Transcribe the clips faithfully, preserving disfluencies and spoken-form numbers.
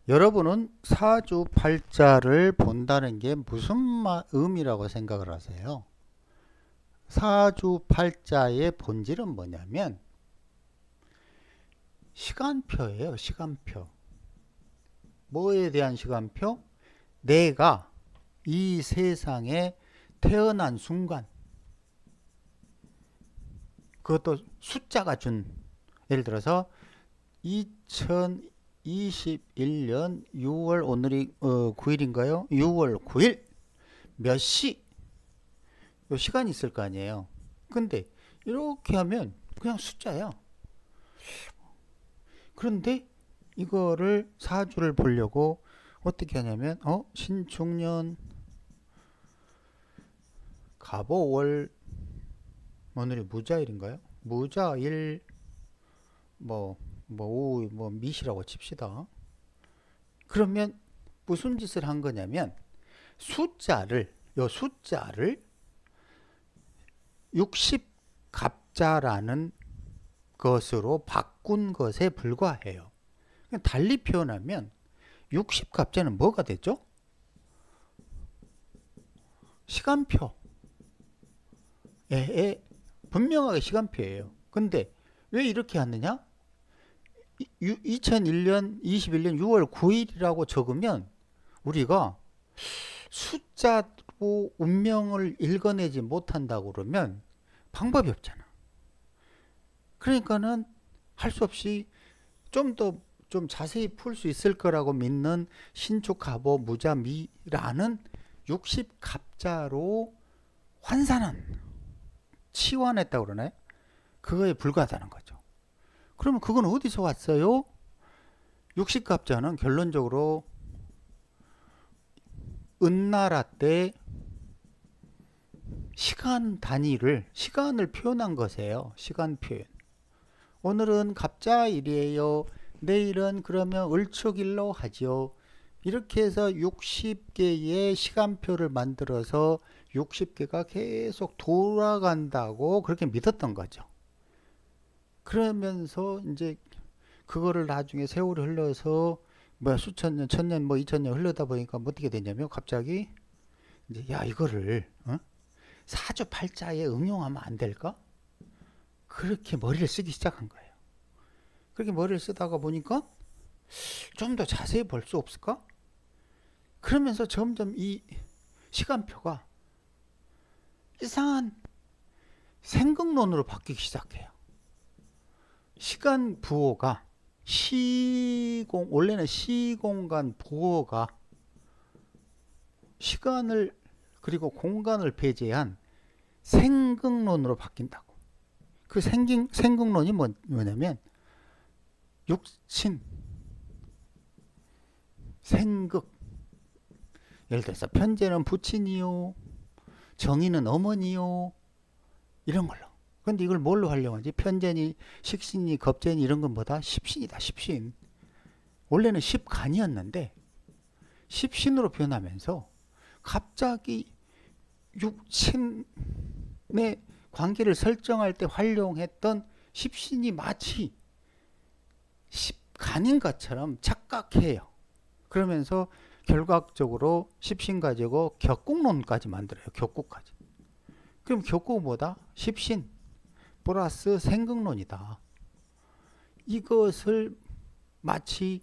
여러분은 사주팔자를 본다는 게 무슨 마- 의미라고 생각을 하세요? 사주팔자의 본질은 뭐냐면 시간표예요. 시간표. 뭐에 대한 시간표? 내가 이 세상에 태어난 순간, 그것도 숫자가 준, 예를 들어서 이천이십일 년 유월, 오늘이 어, 구 일인가요? 유월 구 일 몇 시, 요 시간이 있을 거 아니에요. 근데 이렇게 하면 그냥 숫자야. 그런데 이거를 사주를 보려고 어떻게 하냐면 어 신축년 갑오월, 오늘이 무자일인가요? 무자일, 뭐, 뭐, 오, 뭐, 미시라고 칩시다. 그러면 무슨 짓을 한 거냐면 숫자를, 요 숫자를 육십 갑자라는 것으로 바꾼 것에 불과해요. 달리 표현하면 육십 갑자는 뭐가 되죠? 시간표. 에, 에, 분명하게 시간표예요. 근데 왜 이렇게 하느냐? 이천일 년, 이십일 년 유월 구 일이라고 적으면 우리가 숫자로 운명을 읽어내지 못한다고 그러면 방법이 없잖아. 그러니까는 할 수 없이 좀 더 좀 자세히 풀 수 있을 거라고 믿는 신축갑오 무자미라는 육십 갑자로 환산한, 치환했다고 그러나요? 그거에 불과하다는 거죠. 그러면 그건 어디서 왔어요? 육십 갑자는 결론적으로 은나라 때 시간 단위를, 시간을 표현한 것이에요. 시간 표현. 오늘은 갑자일이에요. 내일은 그러면 을축일로 하지요. 이렇게 해서 육십 개의 시간표를 만들어서 육십 개가 계속 돌아간다고 그렇게 믿었던 거죠. 그러면서 이제 그거를 나중에 세월이 흘러서 뭐 수천 년, 천 년, 뭐 이천 년 흘러다 보니까 뭐 어떻게 되냐면 갑자기 이제 야 이거를 어? 사주팔자에 응용하면 안 될까? 그렇게 머리를 쓰기 시작한 거예요. 그렇게 머리를 쓰다가 보니까 좀 더 자세히 볼 수 없을까? 그러면서 점점 이 시간표가 이상한 생각론으로 바뀌기 시작해요. 시간 부호가 시공, 원래는 시공간 부호가 시간을 그리고 공간을 배제한 생각론으로 바뀐다고. 그 생긴, 생각론이 뭐, 뭐냐면 육친, 생극. 예를 들어서 편제는 부친이요, 정의는 어머니요, 이런 걸로. 근데 이걸 뭘로 활용하지? 편제니, 식신이, 겁제니 이런 것보다 십신이다. 십신. 원래는 십간이었는데 십신으로 변하면서 갑자기 육친의 관계를 설정할 때 활용했던 십신이 마치 십간인 것처럼 착각해요. 그러면서 결과적으로 십신 가지고 격국론까지 만들어요. 격국까지. 그럼 격국은 뭐다? 십신 플러스 생극론이다. 이것을 마치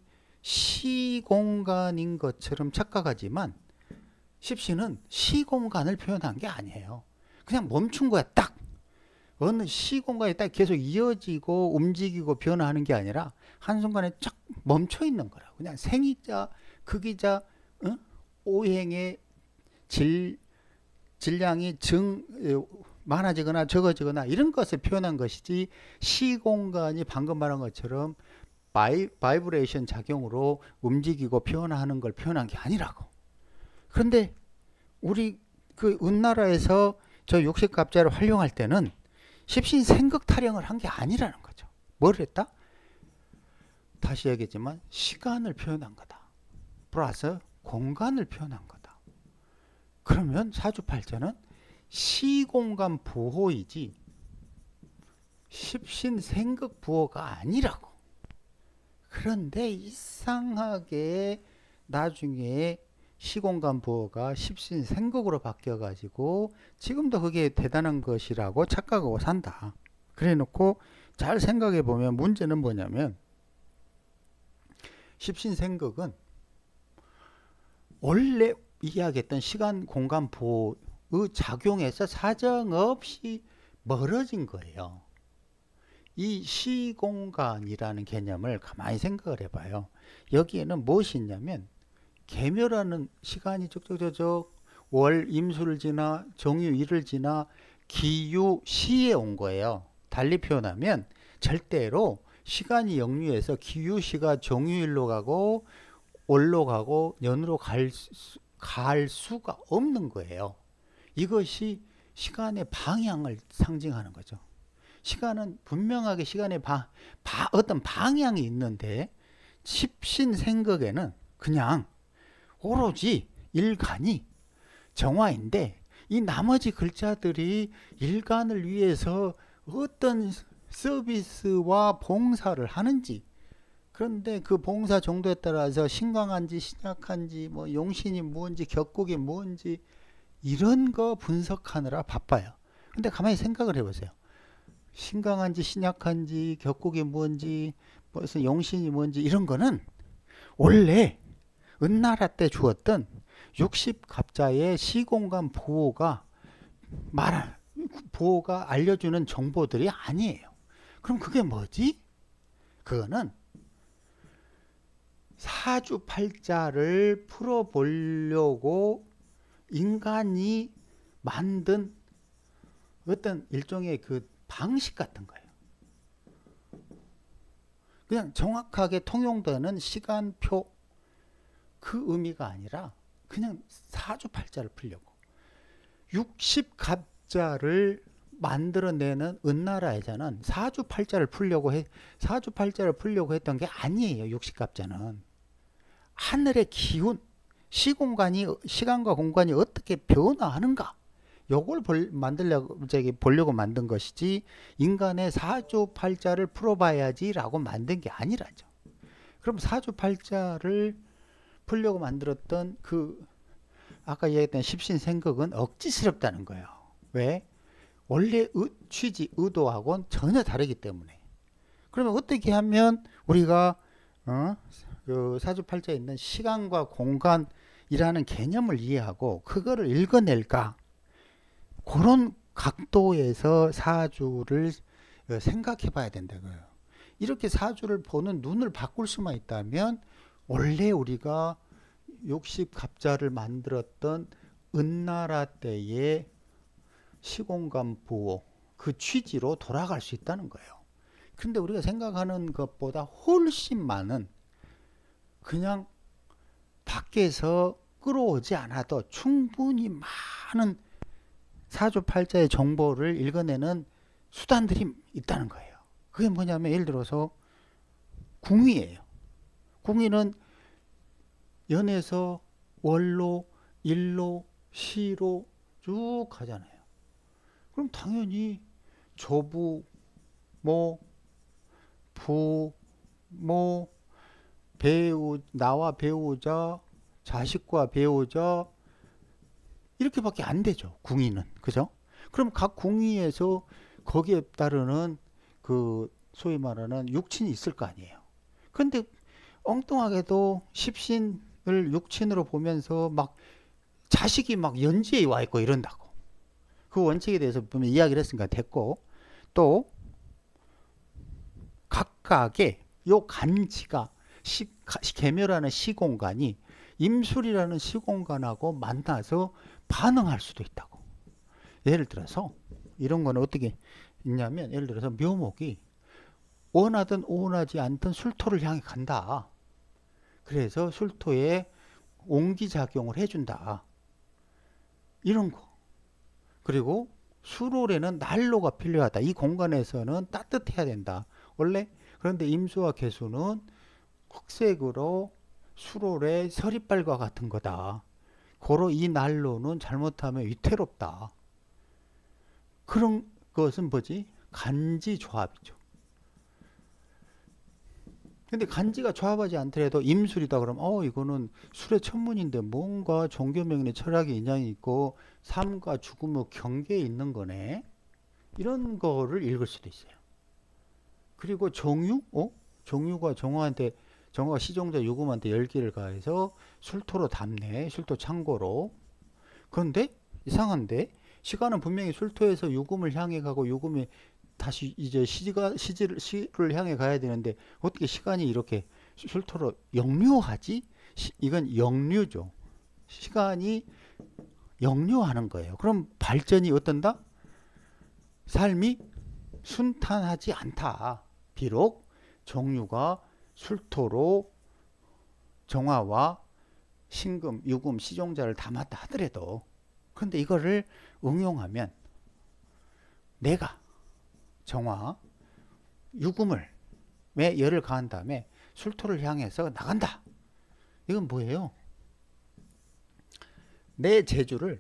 시공간인 것처럼 착각하지만 십신은 시공간을 표현한 게 아니에요. 그냥 멈춘 거야. 딱. 어느 시공간이 딱 계속 이어지고 움직이고 변화하는 게 아니라 한순간에 쫙 멈춰 있는 거라. 그냥 생이자 극이자 어? 오행의 질, 질량이 증 많아지거나 적어지거나 이런 것을 표현한 것이지 시공간이 방금 말한 것처럼 바이, 바이브레이션 작용으로 움직이고 표현하는 걸 표현한 게 아니라고. 그런데 우리 그 은나라에서 저 육십갑자를 활용할 때는 십신 생극 타령을 한 게 아니라는 거죠. 뭘 했다? 다시 얘기했지만 시간을 표현한 거다. 플러스 공간을 표현한 거다. 그러면 사주팔자는 시공간 부호이지 십신 생극 부호가 아니라고. 그런데 이상하게 나중에 시공간 부호가 십신생극으로 바뀌어가지고 지금도 그게 대단한 것이라고 착각하고 산다. 그래 놓고 잘 생각해 보면 문제는 뭐냐면 십신생극은 원래 이야기했던 시간 공간 부호의 작용에서 사정없이 멀어진 거예요. 이 시공간이라는 개념을 가만히 생각을 해봐요. 여기에는 무엇이 있냐면 계묘라는 시간이 쭉쭉쭉쭉 월 임수를 지나 정유 일을 지나 기유 시에 온 거예요. 달리 표현하면 절대로 시간이 역류해서 기유시가 정유일로 가고 월로 가고 년으로 갈, 수, 갈 수가 없는 거예요. 이것이 시간의 방향을 상징하는 거죠. 시간은 분명하게 시간의 바, 바, 어떤 방향이 있는데 십신생극에는 그냥 오로지 일간이 정화인데 이 나머지 글자들이 일간을 위해서 어떤 서비스와 봉사를 하는지, 그런데 그 봉사 정도에 따라서 신강한지 신약한지 뭐 용신이 뭔지 격국이 뭔지 이런 거 분석하느라 바빠요. 근데 가만히 생각을 해보세요. 신강한지 신약한지 격국이 뭔지 무슨 용신이 뭔지 이런 거는 원래 은나라 때 주었던 육십갑자의 시공간 부호가 말 부호가 알려주는 정보들이 아니에요. 그럼 그게 뭐지? 그거는 사주팔자를 풀어보려고 인간이 만든 어떤 일종의 그 방식 같은 거예요. 그냥 정확하게 통용되는 시간표 그 의미가 아니라 그냥 사주팔자를 풀려고 육십갑자를 만들어내는 은나라에서는 사주팔자를 풀려고 해 사주팔자를 풀려고 했던 게 아니에요. 육십갑자는 하늘의 기운, 시공간이 시간과 공간이 어떻게 변화하는가 요걸 볼, 만들려고 저기 보려고 만든 것이지 인간의 사주팔자를 풀어봐야지라고 만든 게 아니라죠. 그럼 사주팔자를 풀려고 만들었던 그 아까 얘기했던 십신생극은 억지스럽다는 거예요. 왜? 원래 의, 취지, 의도하고는 전혀 다르기 때문에. 그러면 어떻게 하면 우리가 어? 그 사주팔자에 있는 시간과 공간이라는 개념을 이해하고 그거를 읽어낼까? 그런 각도에서 사주를 생각해 봐야 된다고요. 이렇게 사주를 보는 눈을 바꿀 수만 있다면 원래 우리가 육십갑자를 만들었던 은나라 때의 시공간 부호 그 취지로 돌아갈 수 있다는 거예요. 근데 우리가 생각하는 것보다 훨씬 많은 그냥 밖에서 끌어오지 않아도 충분히 많은 사주팔자의 정보를 읽어내는 수단들이 있다는 거예요. 그게 뭐냐면 예를 들어서 궁위예요. 궁위는 연에서 월로, 일로, 시로 쭉 가잖아요. 그럼 당연히 조부, 모, 부, 모, 배우, 나와 배우자, 자식과 배우자 이렇게밖에 안 되죠. 궁위는. 그죠? 그럼 각 궁위에서 거기에 따르는 그 소위 말하는 육친이 있을 거 아니에요. 근데 엉뚱하게도 십신을 육친으로 보면서 막 자식이 막 연지에 와 있고 이런다고. 그 원칙에 대해서 보면 이야기를 했으니까 됐고, 또 각각의 요 간지가 시, 계묘라는 시공간이 임술이라는 시공간하고 만나서 반응할 수도 있다고. 예를 들어서 이런 거는 어떻게 있냐면 예를 들어서 묘목이 원하든 원하지 않든 술토를 향해 간다. 그래서 술토에 옹기작용을 해준다. 이런 거. 그리고 수롤에는 난로가 필요하다. 이 공간에서는 따뜻해야 된다. 원래 그런데 임수와 개수는 흑색으로 수롤의 서리빨과 같은 거다. 고로 이 난로는 잘못하면 위태롭다. 그런 것은 뭐지? 간지 조합이죠. 근데 간지가 조합하지 않더라도 임술이다 그러면 어 이거는 술의 천문인데 뭔가 종교명인의 철학의 인양이 있고 삶과 죽음의 경계에 있는 거네. 이런 거를 읽을 수도 있어요. 그리고 정유? 어? 정유가 정화한테 정화가 시종자 유금한테 열기를 가해서 술토로 담네. 술토 창고로. 그런데 이상한데 시간은 분명히 술토에서 유금을 향해 가고 유금이 다시 이제 시가 시지를 시를 향해 가야 되는데 어떻게 시간이 이렇게 술토로 역류하지? 시, 이건 역류죠. 시간이 역류하는 거예요. 그럼 발전이 어떤다? 삶이 순탄하지 않다. 비록 정유가 술토로 정화와 신금, 유금, 시종자를 담았다 하더라도 그런데 이거를 응용하면 내가 정화, 유금을 왜 열을 가한 다음에 술토를 향해서 나간다. 이건 뭐예요? 내 재주를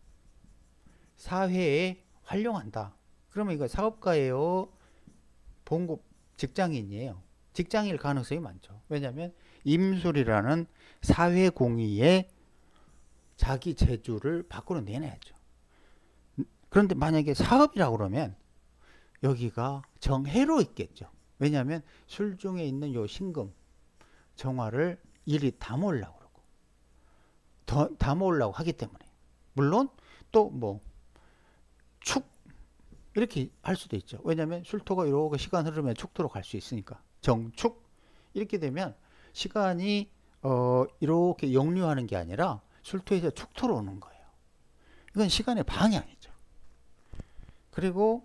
사회에 활용한다. 그러면 이거 사업가예요? 봉급 직장인이에요? 직장일 가능성이 많죠. 왜냐하면 임술이라는 사회 공의에 자기 재주를 밖으로 내놔야죠. 그런데 만약에 사업이라고 그러면 여기가 정해로 있겠죠. 왜냐하면 술 중에 있는 요 신금, 정화를 일이 담으려고 그러고 더 담으려고 하기 때문에 물론 또 뭐 축 이렇게 할 수도 있죠. 왜냐하면 술토가 이렇게 시간 흐르면 축토로 갈 수 있으니까 정축 이렇게 되면 시간이 어 이렇게 역류하는 게 아니라 술토에서 축토로 오는 거예요. 이건 시간의 방향이죠. 그리고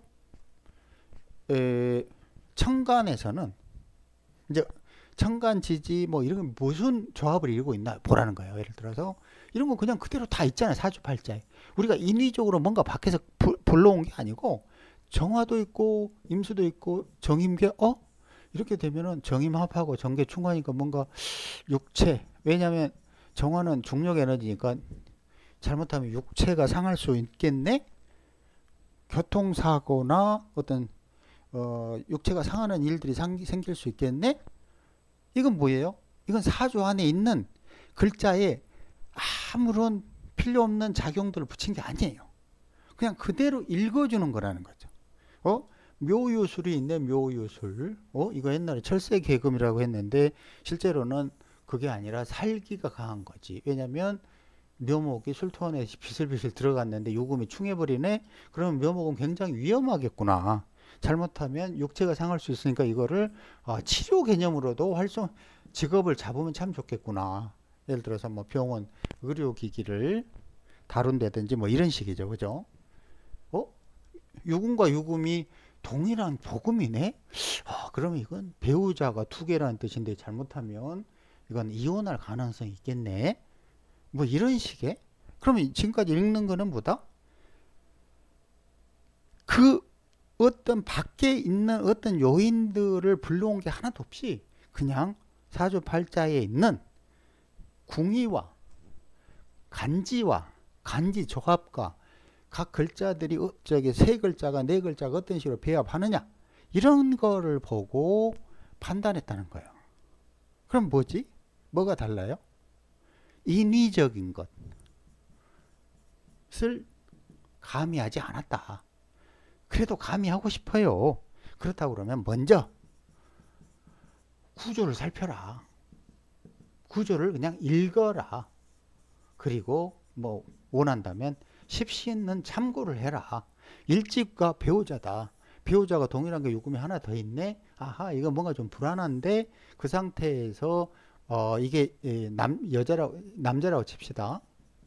에, 천간에서는 이제 천간 지지 뭐 이런 무슨 조합을 이루고 있나 보라는 거예요. 예를 들어서 이런 거 그냥 그대로 다 있잖아요. 사주팔자에 우리가 인위적으로 뭔가 밖에서 부, 불러온 게 아니고 정화도 있고 임수도 있고 정임계 어 이렇게 되면은 정임합하고 정계 충하니까 뭔가 육체 왜냐하면 정화는 중력 에너지니까 잘못하면 육체가 상할 수 있겠네. 교통사고나 어떤 어, 육체가 상하는 일들이 상, 생길 수 있겠네. 이건 뭐예요? 이건 사주 안에 있는 글자에 아무런 필요 없는 작용들을 붙인 게 아니에요. 그냥 그대로 읽어주는 거라는 거죠. 어? 묘유술이 있네. 묘유술. 어? 이거 옛날에 철새개금이라고 했는데 실제로는 그게 아니라 살기가 강한 거지. 왜냐면 묘목이 술토원에 비슬비슬 들어갔는데 요금이 충해버리네. 그러면 묘목은 굉장히 위험하겠구나. 잘못하면 육체가 상할 수 있으니까 이거를 아, 치료 개념으로도 활성 직업을 잡으면 참 좋겠구나. 예를 들어서 뭐 병원 의료기기를 다룬다든지 뭐 이런 식이죠. 그죠? 어? 유금과 유금이 동일한 복음이네? 아, 그러면 이건 배우자가 두 개라는 뜻인데 잘못하면 이건 이혼할 가능성이 있겠네. 뭐 이런 식의. 그러면 지금까지 읽는 거는 뭐다? 그 어떤 밖에 있는 어떤 요인들을 불러온 게 하나도 없이 그냥 사주팔자에 있는 궁의와 간지와 간지 조합과 각 글자들이 어, 저기 세 글자가 네 글자가 어떤 식으로 배합하느냐 이런 거를 보고 판단했다는 거예요. 그럼 뭐지? 뭐가 달라요? 인위적인 것을 가미하지 않았다. 그래도 가미하고 싶어요. 그렇다고 그러면 먼저 구조를 살펴라. 구조를 그냥 읽어라. 그리고 뭐 원한다면 십신은 참고를 해라. 일집과 배우자다. 배우자가 동일한 게 요금이 하나 더 있네. 아하, 이거 뭔가 좀 불안한데 그 상태에서 어 이게 남 여자라고 남자라고 칩시다.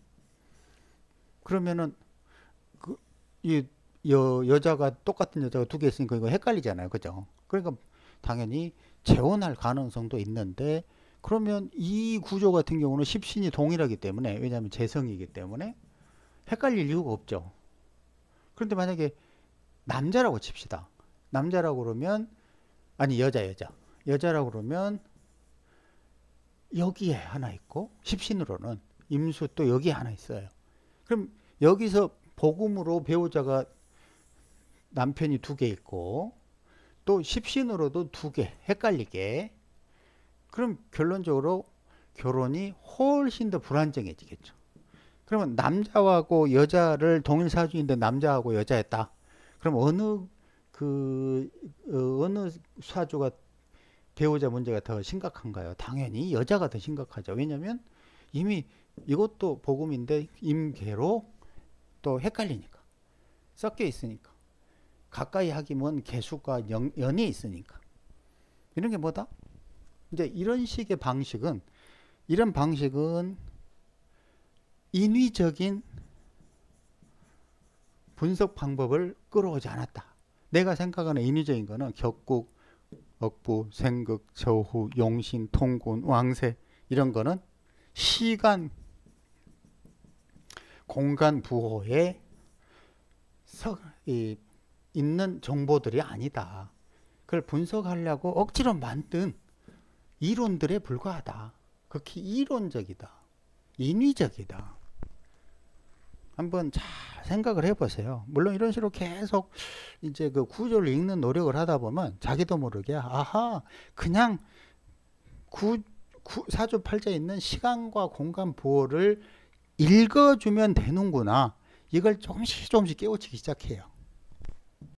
그러면은 그 이 여, 여자가 똑같은 여자가 두 개 있으니까 이거 헷갈리잖아요. 그죠? 그러니까 당연히 재혼할 가능성도 있는데 그러면 이 구조 같은 경우는 십신이 동일하기 때문에 왜냐하면 재성이기 때문에 헷갈릴 이유가 없죠. 그런데 만약에 남자라고 칩시다. 남자라고 그러면 아니 여자 여자 여자라고 그러면 여기에 하나 있고 십신으로는 임수 또 여기에 하나 있어요. 그럼 여기서 복음으로 배우자가 남편이 두 개 있고 또 십신으로도 두 개 헷갈리게 그럼 결론적으로 결혼이 훨씬 더 불안정해지겠죠. 그러면 남자하고 여자를 동일 사주인데 남자하고 여자였다. 그럼 어느 그 어, 어느 사주가 배우자 문제가 더 심각한가요? 당연히 여자가 더 심각하죠. 왜냐하면 이미 이것도 복음인데 임계로 또 헷갈리니까 섞여 있으니까 가까이 하기면 개수가 연, 연이 있으니까 이런 게 뭐다? 이제 이런 식의 방식은 이런 방식은 인위적인 분석 방법을 끌어오지 않았다. 내가 생각하는 인위적인 거는 격국, 억부, 생극, 저후, 용신, 통군, 왕세 이런 거는 시간, 공간 부호에 서, 이, 있는 정보들이 아니다. 그걸 분석하려고 억지로 만든 이론들에 불과하다. 극히 이론적이다. 인위적이다. 한번 잘 생각을 해보세요. 물론 이런 식으로 계속 이제 그 구조를 읽는 노력을 하다 보면 자기도 모르게 아하 그냥 구, 구, 사주 팔자에 있는 시간과 공간 부호를 읽어주면 되는구나. 이걸 조금씩 조금씩 깨우치기 시작해요.